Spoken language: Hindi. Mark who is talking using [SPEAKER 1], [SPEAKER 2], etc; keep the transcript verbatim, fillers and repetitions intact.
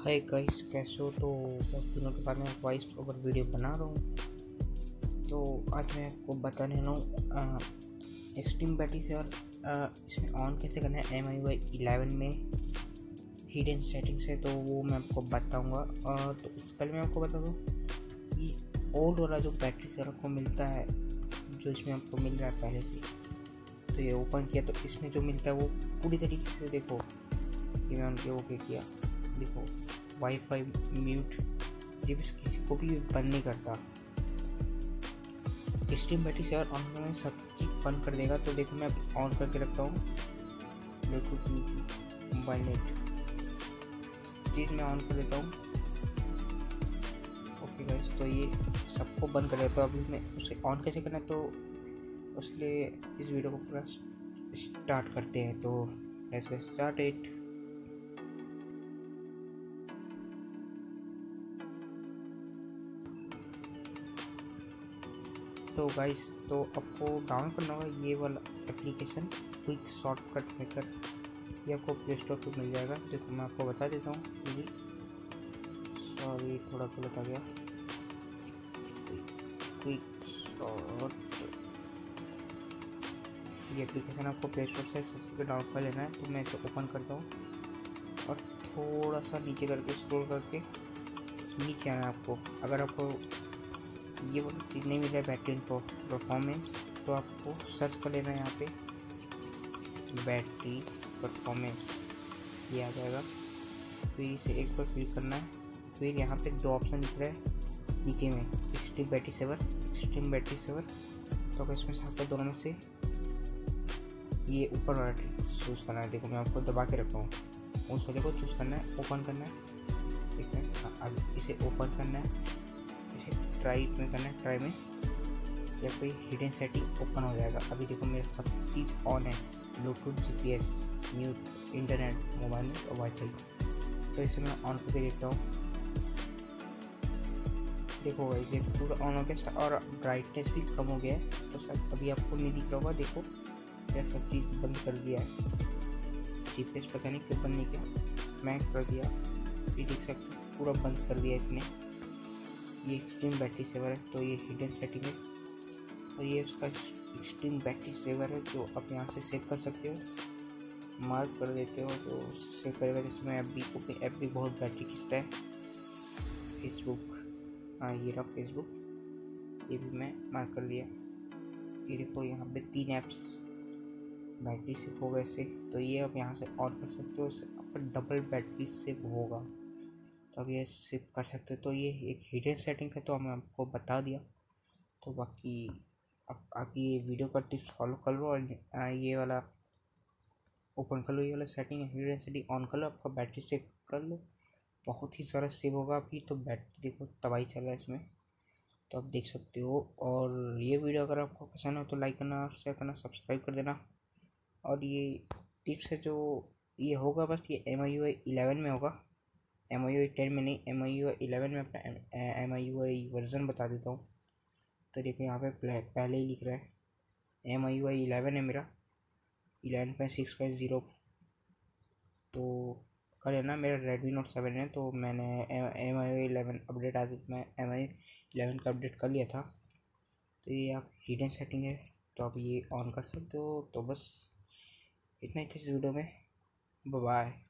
[SPEAKER 1] हाय गाइस, कैसे हो? तो बहुत दिनों के बाद मैं वॉइस ओवर वीडियो बना रहा हूँ। तो आज मैं आपको बताने वाला हूँ एक्सट्रीम बैटरी से और इसमें ऑन कैसे करना है M I U I eleven में हिडन सेटिंग्स है, तो वो मैं आपको बताऊँगा। और तो उससे पहले मैं आपको बता दूँ, ये ओल्ड वाला जो बैटरी से आपको मिलता है, जो इसमें आपको मिल रहा है पहले से, तो ये ओपन किया तो इसमें जो मिलता है वो पूरी तरीके से देखो, ये मैं उनके ओके किया, देखो वाईफाई म्यूट, ये भी किसी को भी बंद नहीं करता। एक्सट्रीम बैटरी से और ऑन करने सब चीज़ बंद कर देगा। तो देखो मैं अभी ऑन करके रखता हूँ ब्लूटूथ मोबाइल नेट, चीज़ मैं ऑन कर देता हूँ। ओके गाइस, तो ये सबको बंद कर देता हूँ। अभी मैं उसे ऑन कैसे करना है, तो उसके लिए इस वीडियो को पूरा स्टार्ट करते हैं। तो लेट्स गेट स्टार्ट इट। तो गाइस, तो आपको डाउनलोड करना होगा ये वाला एप्लीकेशन क्विक शॉर्टकट मेकर, ये आपको प्ले स्टोर पर मिल जाएगा। देखो मैं आपको बता देता हूँ, सॉरी थोड़ा गलत आ गया। क्विक शॉर्ट, ये एप्लीकेशन आपको प्ले स्टोर से सर्च करके डाउनलोड कर लेना है। तो मैं इसे ओपन करता हूँ और थोड़ा सा नीचे करके स्क्रॉल करके नीचे आना है आपको। अगर आपको ये वाली चीज़ नहीं मिल रहा है बैटरी इनको परफॉर्मेंस, तो आपको सर्च कर लेना है यहाँ पे बैटरी परफॉर्मेंस, ये आ जाएगा। फिर इसे एक बार क्लिक करना है। फिर यहाँ पे दो ऑप्शन दिख रहा है नीचे में, extreme battery saver, extreme battery saver. तो अगर इसमें से आपको दोनों में से ये ऊपर वाला चूज़ करना है। देखो मैं आपको दबा के रखा हूँ, उस वाले को चूज़ करना है, ओपन करना है। ठीक है, अब इसे ओपन करना है, ट्राई में करना है, ट्राई में या कोई हिडन सेटिंग ओपन हो जाएगा। अभी देखो मेरा सब चीज़ ऑन है, Bluetooth, GPS, mute, internet, mobile में और वाईफाई। तो इसे मैं ऑन करके देखता हूँ। देखो गाइस, ये पूरा ऑन हो गया और ब्राइटनेस भी कम हो गया है। तो सर अभी आपको नहीं दिख रहा होगा, देखो यह सब चीज़ बंद कर दिया है। जीपीएस पता नहीं क्यों बंद नहीं किया, मैं कर दिया, ये देख सकते हो पूरा बंद कर दिया इसने। ये एक्सट्रीम बैटरी सेवर है, तो ये हिडन सेटिंग है और ये उसका एक्सट्रीम बैटरी सेवर है, जो आप यहाँ से सेव कर सकते हो, मार्क कर देते हो तो सेव करेगा। जैसे मैं ऐप भी अपनी ऐप भी बहुत बैटरी खींचता है, फेसबुक, हाँ ये रहा फेसबुक, ये भी मैं मार्क कर दिया। ये देखो यहाँ पे तीन ऐप्स बैटरी सेव हो गए इससे, तो ये आप यहाँ से ऑन कर सकते हो, इससे आपका डबल बैटरी सेव होगा, तो अब ये सेव कर सकते हो। तो ये एक हिडन सेटिंग है, तो हमने आपको बता दिया। तो बाकी अब आगे ये वीडियो का टिप्स फॉलो कर लो और ये वाला ओपन कर लो, ये वाला सेटिंग है हिडन सेटिंग, ऑन कर लो, आपका बैटरी सेव कर लो, बहुत ही सारा सेव होगा। अभी तो बैटरी देखो तबाही चल रहा है इसमें, तो आप देख सकते हो। और ये वीडियो अगर आपको पसंद हो तो लाइक करना, शेयर करना, सब्सक्राइब कर देना। और ये टिप्स है जो ये होगा, बस ये M I U I eleven में होगा, M I U I ten में नहीं, M I U I eleven में अपना M I U I version बता देता हूँ। तो देखो यहाँ पे पहले ही लिख रहा है M I U I eleven है मेरा, eleven point six point zero. तो कल है ना मेरा रेडमी नोट सेवन है, तो मैंने M I U I eleven update आते मैं एम आई इलेवन का अपडेट कर लिया था। तो ये आप हिडन सेटिंग है, तो आप ये ऑन कर सकते हो। तो बस इतना ही था इस वीडियो में, बाय बाय।